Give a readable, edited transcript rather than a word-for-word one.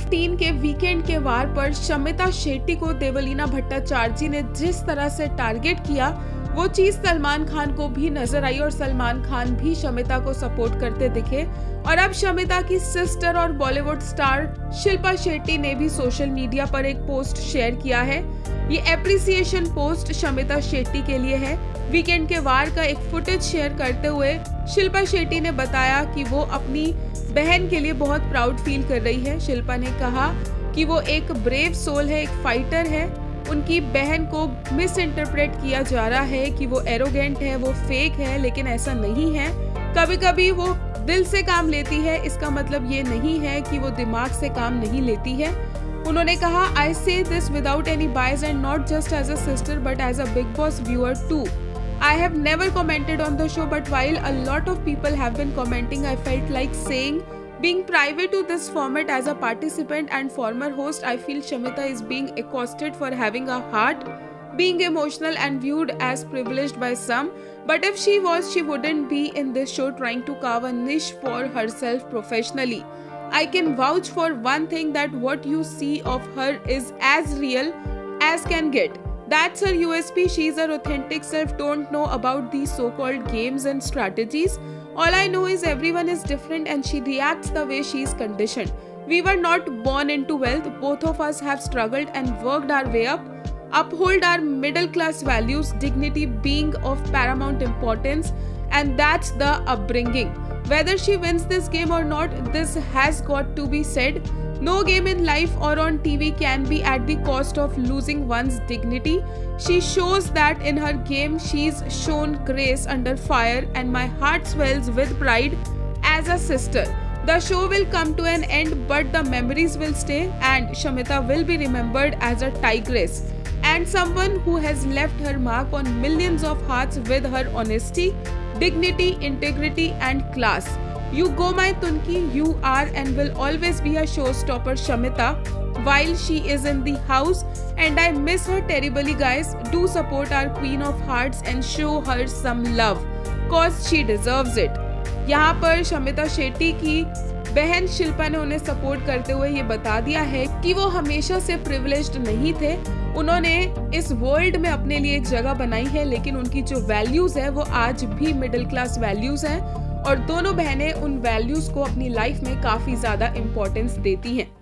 15 के वीकेंड के वार पर शमिता शेट्टी को देवलीना भट्टाचार्य ने जिस तरह से टारगेट किया, वो चीज सलमान खान को भी नजर आई और सलमान खान भी शमिता को सपोर्ट करते दिखे। और अब शमिता की सिस्टर और बॉलीवुड स्टार शिल्पा शेट्टी ने भी सोशल मीडिया पर एक पोस्ट शेयर किया है। ये एप्रिसिएशन पोस्ट शमिता शेट्टी के लिए है। वीकेंड के वार का एक फुटेज शेयर करते हुए शिल्पा शेट्टी ने बताया कि वो अपनी बहन के लिए बहुत प्राउड फील कर रही है। शिल्पा ने कहा कि वो एक ब्रेव सोल है, एक फाइटर है। उनकी बहन को मिस इंटरप्रेट किया जा रहा है कि वो एरोगेंट है, वो फेक है, लेकिन ऐसा नहीं है। कभी कभी वो दिल से काम लेती है, इसका मतलब ये नहीं है कि वो दिमाग से काम नहीं लेती है। उन्होंने कहा, I say this without any bias and not just as a sister but as a Bigg Boss viewer too. I have never commented on the show, but while a lot of people have been commenting, I felt like saying, being private to this format as a participant and former host, I feel Shamita is being accosted for having a heart, being emotional and viewed as privileged by some. But if she was, she wouldn't be in this show trying to carve a niche for herself professionally. I can vouch for one thing, that what you see of her is as real as can get. That's her USP. She's her authentic self. Don't know about these so-called games and strategies. All I know is everyone is different and she reacts the way she's conditioned. We were not born into wealth. Both of us have struggled and worked our way up. Uphold our middle class values, dignity being of paramount importance, and that's the upbringing. Whether she wins this game or not, this has got to be said. No game in life or on TV can be at the cost of losing one's dignity. She shows that in her game. She's shown grace under fire and my heart swells with pride as a sister. The show will come to an end, but the memories will stay, and Shamita will be remembered as a tigress and someone who has left her mark on millions of hearts with her honesty, dignity, integrity and class. You go my Tunki, you are and will always be a showstopper, Shamita, while she is in the house, and I miss her terribly, guys. Do support our Queen of Hearts and show her some love, cause she deserves it. यहाँ पर शमिता शेट्टी की बहन शिल्पा ने उन्हें support करते हुए ये बता दिया है कि वो हमेशा से प्रिविलेज्ड नहीं थे। उन्होंने इस वर्ल्ड में अपने लिए एक जगह बनाई है, लेकिन उनकी जो वैल्यूज है वो आज भी मिडिल क्लास वैल्यूज हैं और दोनों बहनें उन वैल्यूज को अपनी लाइफ में काफी ज्यादा इम्पोर्टेंस देती हैं।